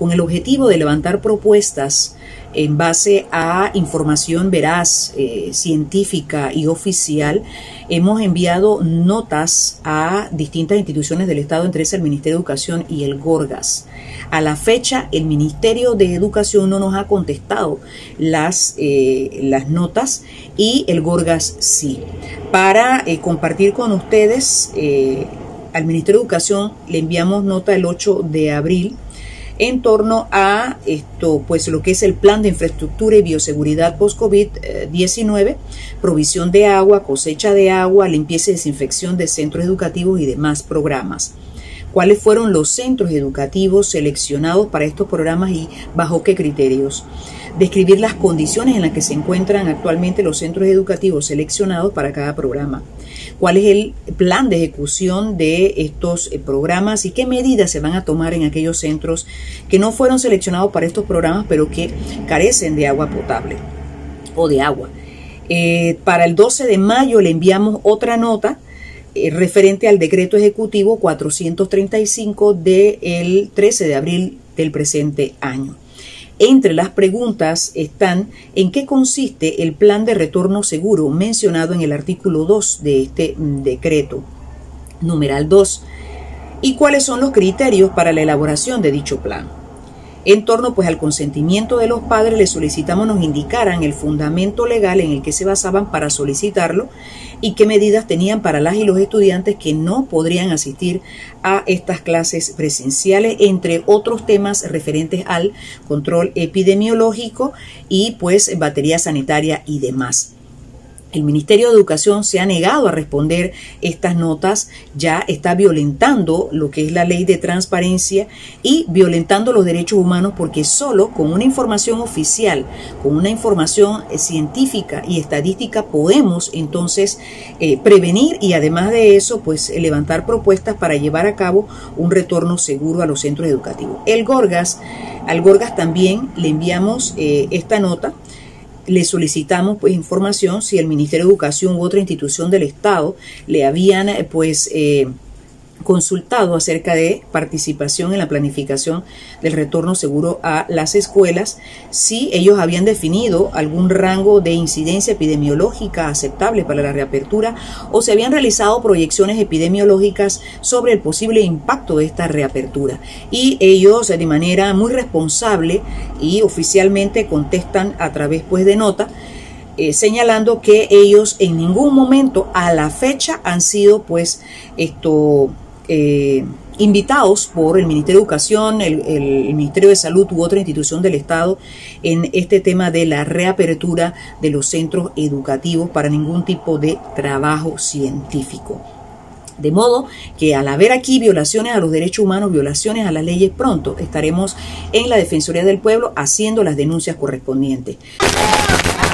con el objetivo de levantar propuestas en base a información veraz, científica y oficial. Hemos enviado notas a distintas instituciones del Estado, entre esas el Ministerio de Educación y el Gorgas. A la fecha, el Ministerio de Educación no nos ha contestado las notas y el Gorgas sí. Para compartir con ustedes, al Ministerio de Educación le enviamos nota el 8 de abril en torno a esto, pues lo que es el plan de infraestructura y bioseguridad post-COVID-19, provisión de agua, cosecha de agua, limpieza y desinfección de centros educativos y demás programas. ¿Cuáles fueron los centros educativos seleccionados para estos programas y bajo qué criterios? Describir las condiciones en las que se encuentran actualmente los centros educativos seleccionados para cada programa. ¿Cuál es el plan de ejecución de estos programas y qué medidas se van a tomar en aquellos centros que no fueron seleccionados para estos programas pero que carecen de agua potable o de agua? Para el 12 de mayo le enviamos otra nota referente al decreto ejecutivo 435 del 13 de abril del presente año. Entre las preguntas están en qué consiste el plan de retorno seguro mencionado en el artículo 2 de este decreto, numeral 2, y cuáles son los criterios para la elaboración de dicho plan. En torno pues al consentimiento de los padres, les solicitamos nos indicaran el fundamento legal en el que se basaban para solicitarlo y qué medidas tenían para las y los estudiantes que no podrían asistir a estas clases presenciales, entre otros temas referentes al control epidemiológico y pues batería sanitaria y demás. El Ministerio de Educación se ha negado a responder estas notas, ya está violentando lo que es la ley de transparencia y violentando los derechos humanos, porque solo con una información oficial, con una información científica y estadística podemos entonces prevenir y además de eso pues levantar propuestas para llevar a cabo un retorno seguro a los centros educativos. Al Gorgas también le enviamos esta nota. Le solicitamos pues información si el Ministerio de Educación u otra institución del Estado le habían consultado acerca de participación en la planificación del retorno seguro a las escuelas, si ellos habían definido algún rango de incidencia epidemiológica aceptable para la reapertura o se habían realizado proyecciones epidemiológicas sobre el posible impacto de esta reapertura. Y ellos de manera muy responsable y oficialmente contestan a través pues de nota, señalando que ellos en ningún momento a la fecha han sido pues invitados por el Ministerio de Educación, el Ministerio de Salud u otra institución del Estado en este tema de la reapertura de los centros educativos para ningún tipo de trabajo científico. De modo que al haber aquí violaciones a los derechos humanos, violaciones a las leyes, pronto estaremos en la Defensoría del Pueblo haciendo las denuncias correspondientes.